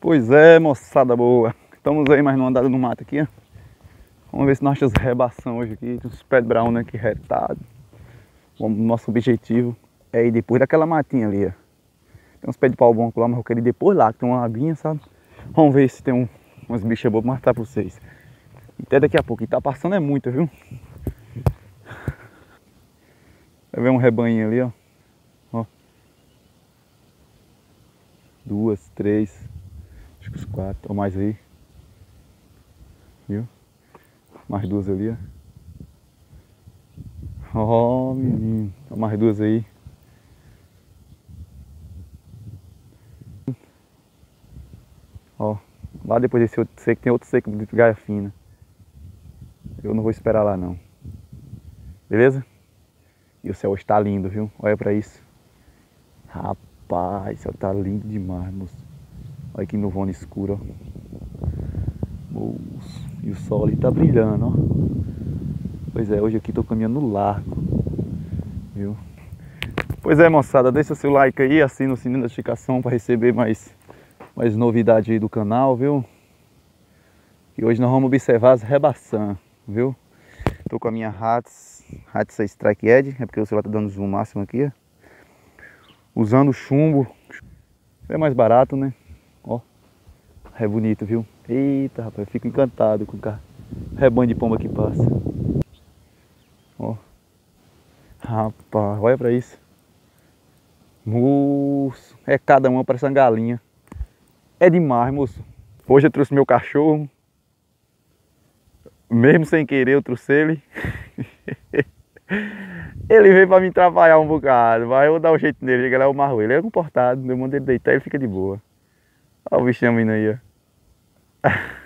Pois é, moçada boa. Estamos aí mais numa andada no mato aqui, ó. Vamos ver se nós achamos rebação hoje aqui. Tem uns pés de brown aqui retado. Nosso objetivo é ir depois daquela matinha ali, ó. Tem uns pés de pau bom lá, mas eu quero ir depois lá, que tem uma aguinha, sabe? Vamos ver se tem umas bichas boas pra mostrar pra vocês. Até daqui a pouco. E tá passando é muita, viu? Vai ver um rebanho ali, ó. Ó. 2, 3, acho que os 4, ou mais aí. Viu? Mais 2 ali, ó. Ó, menino. Mais 2 aí. Ó. Lá depois desse outro seco, tem outro seco de gaia fina. Eu não vou esperar lá não. Beleza? E o céu está lindo, viu? Olha pra isso. Rapaz, o céu tá lindo demais, moço. Olha que nuvem escura, ó. Moço. E o sol ali tá brilhando, ó. Pois é, hoje aqui tô caminhando no largo. Viu? Pois é, moçada, deixa seu like aí, assina o sininho da notificação para receber mais novidades aí do canal, viu? E hoje nós vamos observar as rebaçãs, viu? Tô com a minha Hatz Strike Edge, é porque o celular tá dando zoom máximo aqui, ó. Usando chumbo, é mais barato, né? Ó, é bonito, viu? Eita, rapaz, eu fico encantado com o rebanho de pomba que passa. Ó, rapaz, olha pra isso. Moço, é cada uma parece uma galinha. É demais, moço. Hoje eu trouxe meu cachorro. Mesmo sem querer eu trouxe ele. Ele veio pra me atrapalhar um bocado, mas eu vou dar um jeito nele. Chega lá, eu marro ele. Ele é comportado, eu mando ele deitar, ele fica de boa. Olha o bichinho vindo aí, ó.